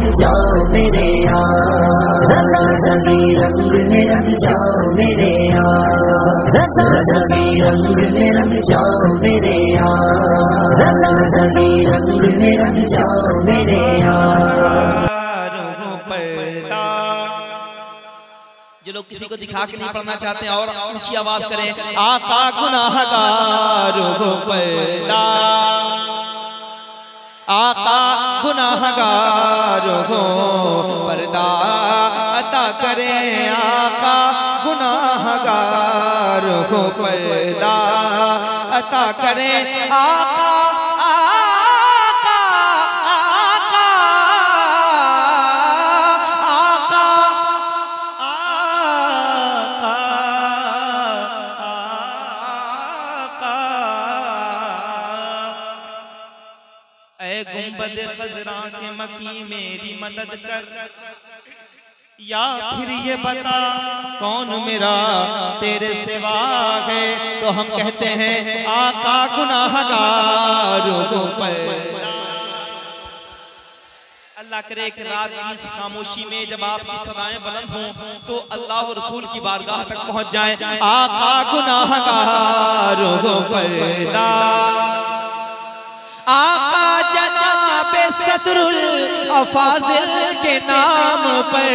जाओ मेरे यार, रज़ा रज़ी रंग में रंग जाओ मेरे यार, रज़ा रज़ी रंग में रंग जाओ मेरे यार, रज़ा रज़ी रंग में रंग जाओ मेरे यार। जो लोग किसी को दिखा के नहीं पढ़ना चाहते और ऊंची आवाज करें, आका गुनाहगारों को पर्दा, आका गुनाहगारों को पर्दा अता करें, आका गुनाहगारों को पर्दा अता करें, आका गुंबद खजरा के मकी मेरी मदद कर, या फिर ये बता कौन मेरा तेरे सिवा है। तो हम कहते हैं आका गुनाहगारों को पर्दा। अल्लाह करे कि रात की इस खामोशी में जब आपकी सदाएं बुलंद हों तो अल्लाह और रसूल की बारगाह तक पहुंच जाएं। आका गुनाहगारों को पर्दा, आका जनाबे सदरुल अफाजिल के नाम पर,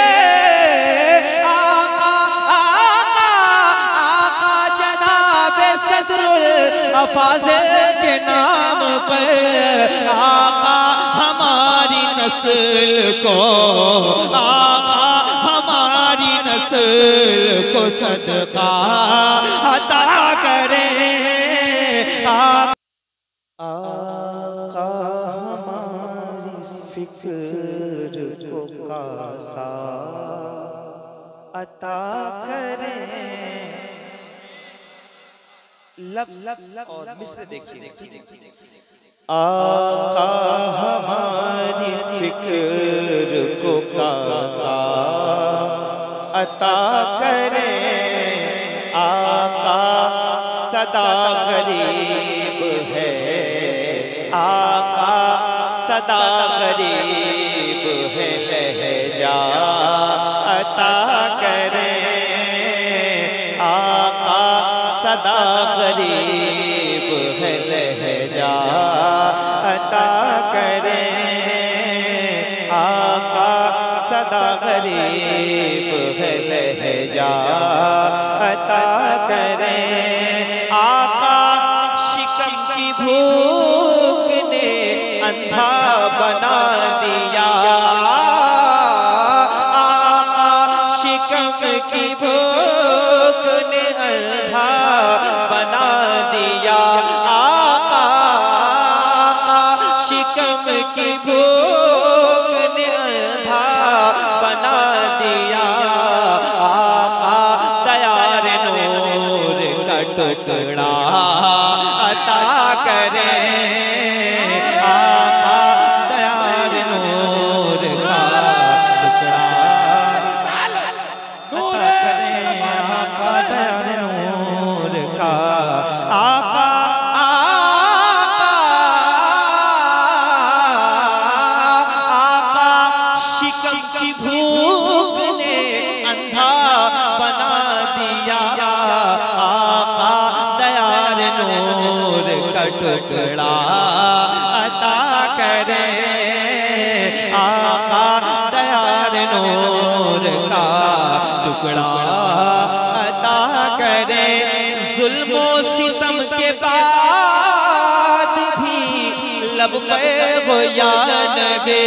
आका आका आका जनाबे सदरुल अफाजिल के नाम पर, आका हमारी नस्ल को, आका हमारी नस्ल को सदका अता करें। आका हमारी फिक्र को कासा अता करें। लफ्ज़ और मिस्र देखिए, आका हमारी फिक्र को कासा अता करें, आका सदा गरीब है, आका सदा गरीब है, लहजा अता करें, आका सदा गरीब है, लहजा अता करें, आका सदा गरीब है, लहजा अता करें। आका शिकम की भूख ने अंधा बना दिया, आका शिकम की भूख ने अंधा बना दिया, आका आका शिकम की भूख ने अंधा बना दिया, आका दयार नूर का टुकड़ा अता करें, आका दयार नूर का टुकड़ा अता करें, आका दयार नूर का, आका आका आका शिकम की भूख ने अंधा बना दिया, आका दयार नूर का टुकड़ा अता करें, आका दयार नूर का टुकड़ा अता करें। जुल्मो सितम के बाद भी लब पे हो या नबी,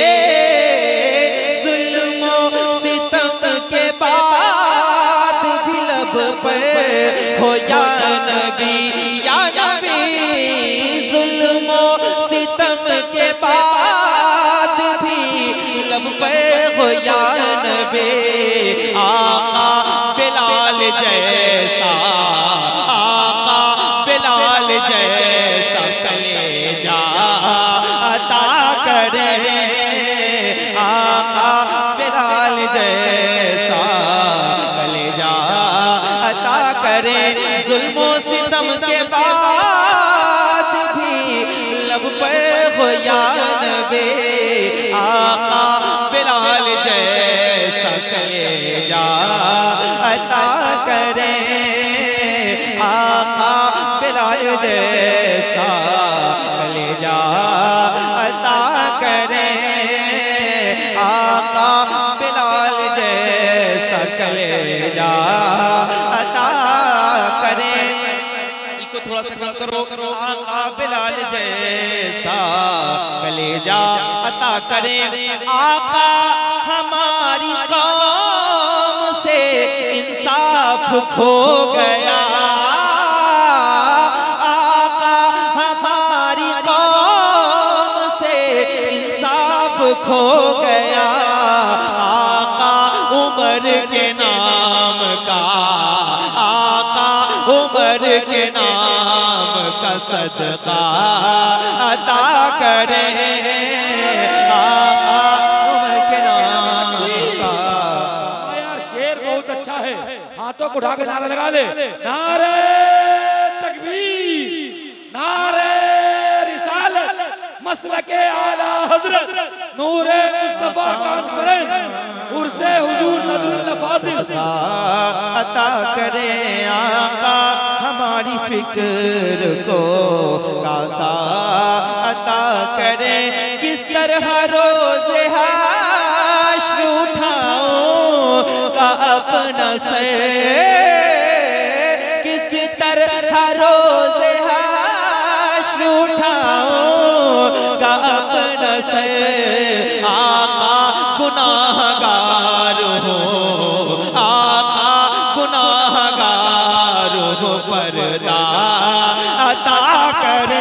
जुल्मो सितम के बाद भी लब पे हो या नबी, या नबी, जुल्मो सितम के बाद भी लब पे हो या नबी, आका बिलाल जैसा, आका बिलाल जैसा कलेजा अता करें, आका बिलाल जैसा कलेजा अता करें। जुल्मो सितम के बाद भी लब पे हो या नबी, आका कलेजा अता करे। इको थोड़ा सा कम करो। आका बिलाल जैसा कलेजा अता करे। आका हमारी कौम से इंसाफ खो गया। आका हमारी कौम से इंसाफ खो गया। आका उमर के नाम का, आका उमर के नाम का सदका अता करे। आका उमर के नाम का। यार शेर बहुत अच्छा है, हाथों को उठा के नारा लगा ले। नारे तकबीर, नारे रिसालत, मसलके आला हजरत, नूरे मुस्तफा कॉन्फ्रेंस, उर्से हुजूर सदरुल फाजिल अता करे। आका हमारी फिक्र को कासा अता करे। किस तरह रोज़े हाशर उठाऊं का अपना सर, किस तरह रोज़े हाशर उठाऊं का अपना सर। आका गुनाहगार हो, आका गुनाहगार हो, पर्दा अता करे।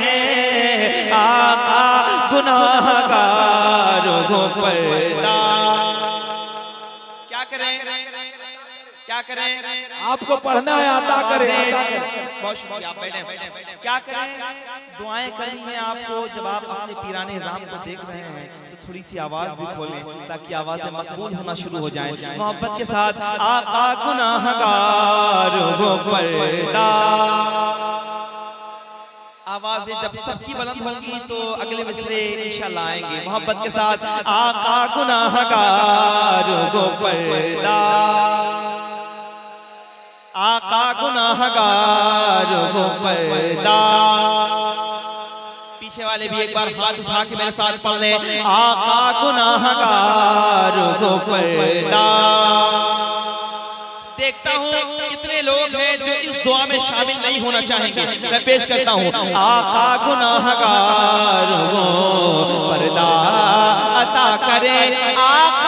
आका गुनाहगार हो, पर्दा। क्या करें, क्या करें? आपको पढ़ना है, अता करें। बहुत शुक्रिया, आप बैठे। क्या करें? दुआएं करनी है आपको। जब आप अपने पीराने निज़ाम को देख रहे हैं तो थोड़ी सी आवाज भी खोलें ताकि आवाजें मकबूल होना शुरू हो जाएं। मोहब्बत के साथ आका गुनाहगार हो, पर्दा। आवाजें जब सबकी बुलंद होंगी तो अगले मिसरे इंशाल्लाह आएंगे। मोहब्बत के साथ आका गुनाहगार हो, पर्दा। आका गुनाहगार हो, पर्दा। पीछे वाले भी एक बार हाथ उठा के मेरे साथ पढ़ ले। आका गुनाहगार हो, पर्दा। देखता हूँ कितने लोग हैं जो इस दुआ में शामिल नहीं होना चाहेंगे। मैं पेश करता हूँ। आका गुनाहगार हो, पर्दा अता करे। आका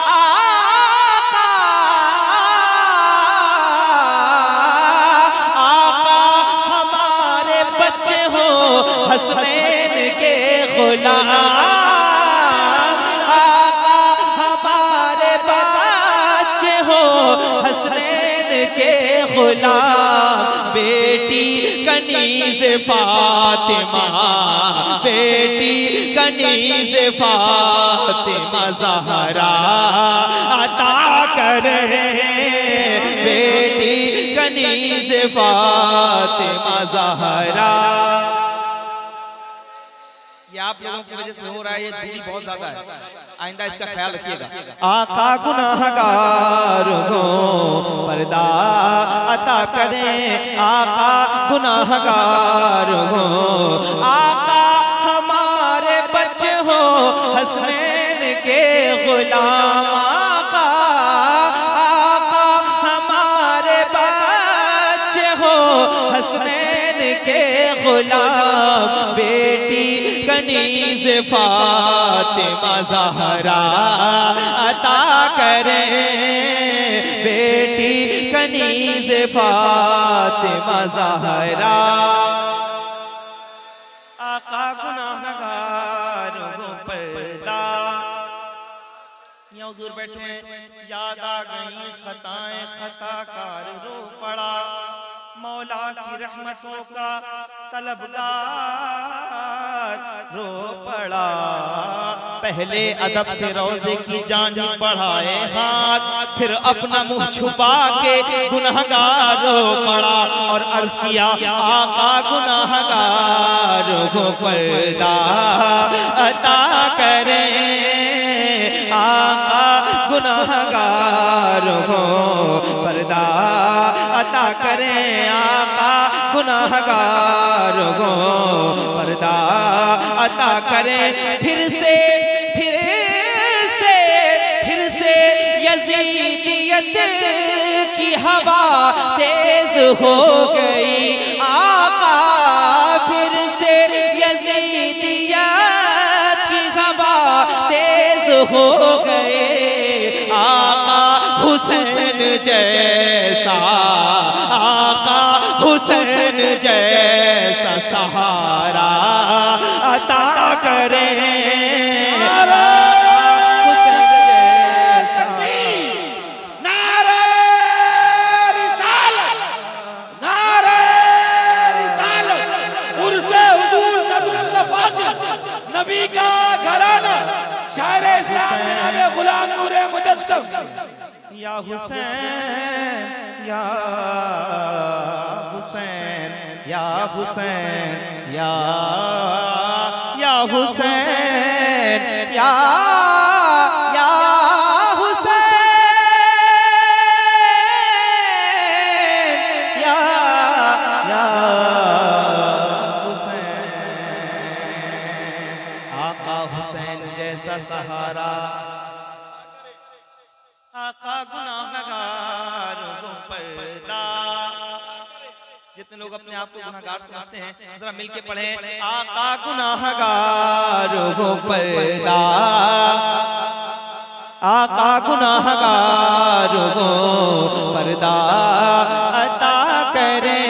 हसनैन के गुलाम, आका हमारे बच्चे हो हसनैन के गुलाम। बेटी कनीज़ फातिमा, बेटी कनीज़ फातिमा ज़हरा अता करे। बेटी कनीज़ फातिमा ज़हरा। ये आप लोगों की वजह से हो रहा है, ये दूरी बहुत ज्यादा है, आइंदा इसका ख्याल रखिएगा। आका गुनाहगार हो, पर्दा अता करें। आका गुनाहगार हो, आका हमारे बच्चे हो हसनैन के गुलाम। आका आका हमारे बच्चे हो हसनैन के गुलाम। बेटी कनीज़ फातिमा ज़हरा अता करें। बेटी कनीज़ फातिमा ज़हरा। आका गुनाहगार हो, पर्दा। यहाँ हुज़ूर बैठे, याद आ गई खताएं, खताकार रो पड़ा। मौला की रहमतों का तलबगार रो पड़ा। पहले अदब से रोजे की जानी बढ़ाए हाथ, फिर अपना मुंह छुपा के गुनाहगार रो पड़ा और अर्ज किया आका गुनाहगार को पर्दा अता करें। आका गुनाहगार को पर्दा अता करें। आका गुनाहगार को पर्दा अता करें। फिर से यजीदियत हवा तेज हो गई, आका फिर से यजीदियत की हवा तेज हो गए, आका हुसैन जैसा, आका हुसैन जैसा सहारा अता करें, नबी का घराना शायर इस्लाम जनाब गुलाम नूरे मुजस्सम। या हुसैन या हुसैन या हुसैन या हुसैन या हुसैन जैसा सहारा, आका गुनाहगारों को पर्दा। जितने लोग अपने आप को गुनाहगार समझते हैं जरा मिलके पढ़े, आका गुनाहगारों को पर्दा, आका गुनाहगारों को पर्दा अता करे,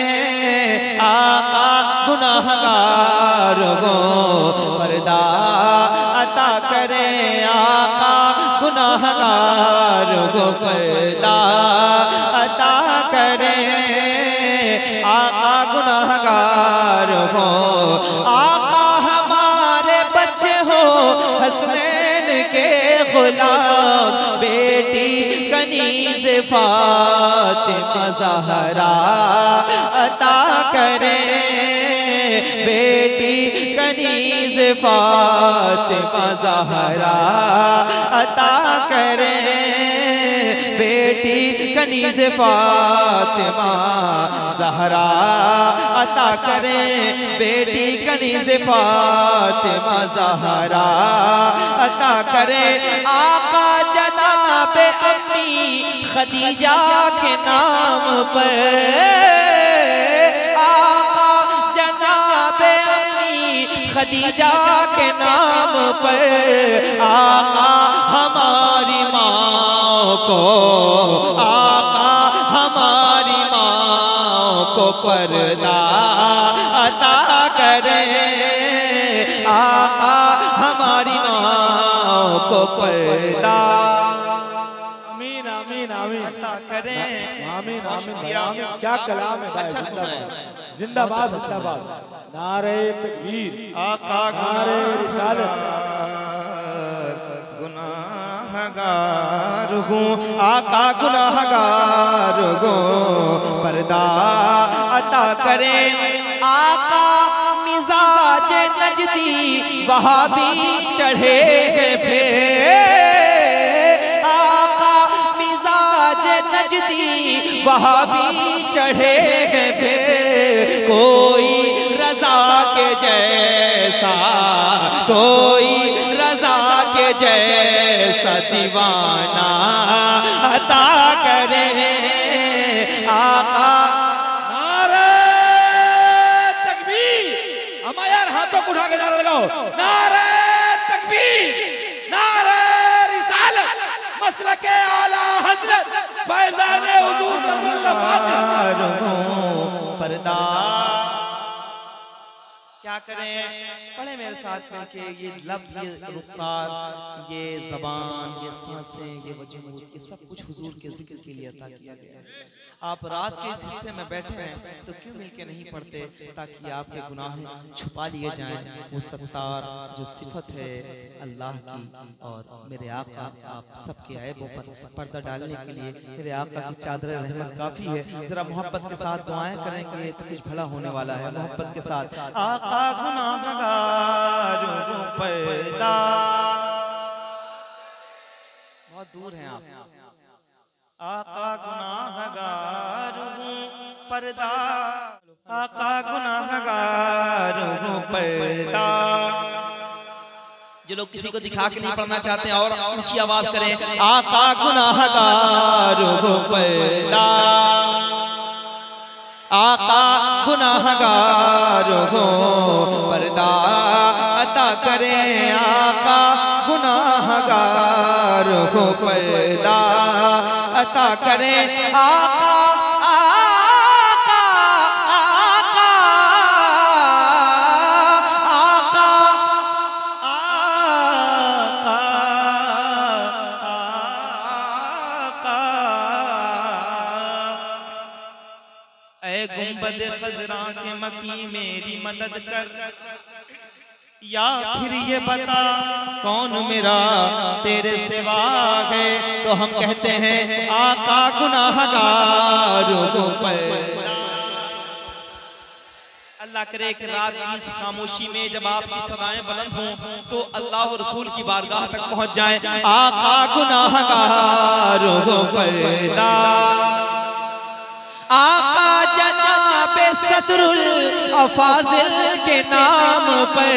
आका गुनाहगारों को पर्दा अता करे, आका गुनाहगारों को पर्दा अता करे, आका गुनाहगारों को, आका हमारे बच्चे हो हसनैन के गुलाम, बेटी कनीज़ फातिमा ज़हरा अता करे, बेटी कनीज़ फातिमा ज़हरा अता करे, बेटी कनीज़ फातिमा ज़हरा अता करे, बेटी कनीज़ फातिमा ज़हरा अता करे, आका जनाबे अम्मी खदीजा के नाम पर, आका जनाबे अम्मी खदीजा के नाम पर, आका हमारी माँ को, आका हमारी माँ को पर्दा अता करे, आका हमारी माँ को पर्दा आमीन आमीन आमीन अता करे, आमीन आमीन आमीन। क्या कलाम है भाई, अच्छा सुना है। जिंदाबाद जिंदाबाद, नारे तकबीर, आका नारे रिसालत। गुनाहगार हूँ, आका गुनाहगार हूँ, पर्दा अता करे, आका मिजाज नजदी वहाबी चढ़े फिर, आका मिजाज नजदी वहाबी चढ़े फिर, कोई रजा के जैसा, कोई रजा के जैसा दीवाना अता करे, आका नारे तकबीर। हम यार हाथों को उठा के नारा लगाओ, नारे तकबीर, नारे रिसालत, मसलके आला हजरत फैजाने हुजूर सल्लल्लाहु अलैहि वसल्लम। पर्दा क्या करें, पढ़े मेरे साथ मिलके, ये लब, ये रुखसार, ये ज़बान, ये सांसें, ये वजूद, ये सब कुछ हुजूर के जिक्र के लिए अता किया गया है। आप रात के इस हिस्से में बैठे हैं तो क्यों मिलके नहीं पढ़ते, ताकि आपके गुनाह छुपा लिए जाएं। वो सत्तार जो सिफत है अल्लाह की, और मेरे आका आप सबके ऐबों पर पर्दा डालने के लिए मेरे आका की चादर रहमत काफ़ी है। ज़रा मोहब्बत के साथ दुआएं करेंगे तो कुछ भला होने वाला है। मोहब्बत के साथ, आका गुनाहगारों को पर्दा, बहुत दूर हैं आप, आका गुनाहगारों को पर्दा, आका गुनाहगारों को पर्दा, जो लोग किसी को दिखा के नहीं पढ़ना चाहते और ऊंची आवाज करें, आका गुनाहगारों को पर्दा, आका गुनाहगारों को पर्दा अता करें, आका गुनाहगारों को पर्दा अता करें, आका गुंबद खजरा के मकी मेरी मदद कर, या फिर ये बता कौन मेरा तेरे सिवा है। तो हम कहते हैं आका गुनाहगारों को पर्दा। अल्लाह करे कि रात की इस खामोशी में जब आपकी सदाएं बुलंद हों तो अल्लाह और रसूल की बारगाह तक पहुंच जाएं। आका गुनाहगारों को पर्दा, आका जनाबे सदरुल अफाजिल के नाम पर,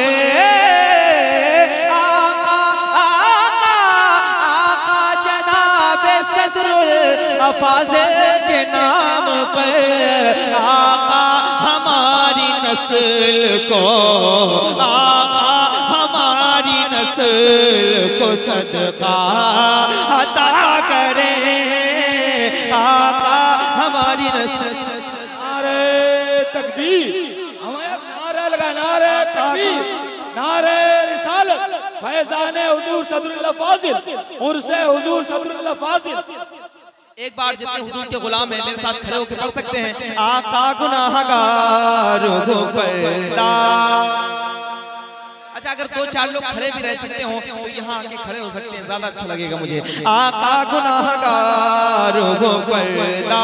आका आका आका जनाबे सदरुल अफाजिल के नाम पर, आका हमारी नस्ल को, आका हमारी नस्ल को सदका अता करें, आका हमारी नस्ल। नारे तकबीर, हमारे नारा लगा, नारे तकबीर, नारे रिसालत, फैज़ाने हुजूर सदरुल फाजिल, उर्से हुजूर सदरुल फाजिल। एक बार जितने हुजूर के गुलाम हैं मेरे साथ खड़े होकर पढ़ सकते हैं, आका गुनाहगारों को पर्दा। अच्छा, अगर दो चार लोग खड़े भी रह सकते हो तो यहाँ आके खड़े हो सकते हैं, ज्यादा अच्छा लगेगा मुझे। आका गुनाहगारों को पर्दा।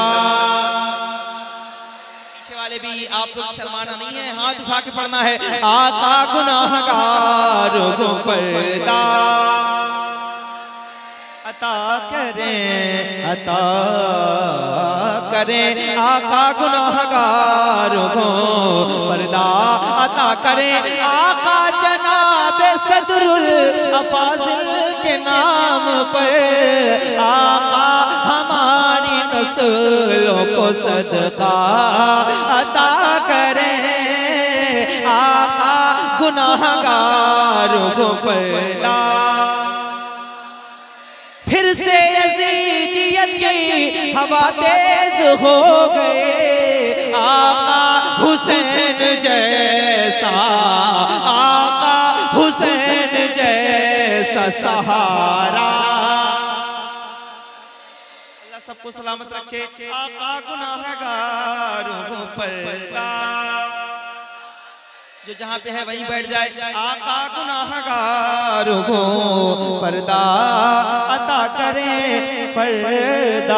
पीछे वाले भी आप लोग शर्माना नहीं है, हाथ उठा के पढ़ना है, आका गुनाहगारों को पर्दा अता करें, अता करें, आका गुनाहगारों को पर्दा अता करें, आका जनाबे सदरुल अफाजिल के नाम पर, आका हमारी नस्लों को सदका अता करें, आका गुनाहगारों को पर्दा। फिर से यजीदियत की हवा तेज हो गए, आका हुसैन जैसा, आका हुसैन जैसा सहारा। अल्लाह सबको सलामत रखे। आका गुनाहगारों को पर्दा, जो जहाँ पे है वहीं बैठ जाए। आका गुनाहगारों को पर्दा अता करें, पर्दा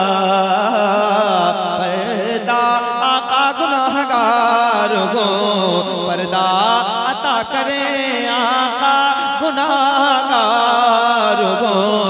पर्दा, आका गुनाहगारों को पर्दा अता करें, आका गुनाहगारों को